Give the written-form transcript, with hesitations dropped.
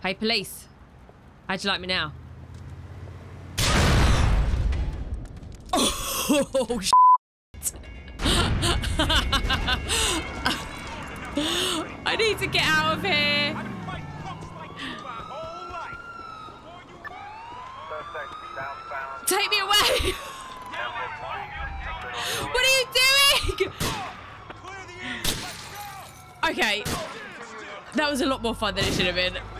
Hey, police. How'd you like me now? Oh, shit. I need to get out of here. Take me away. What are you doing? Okay. That was a lot more fun than it should have been.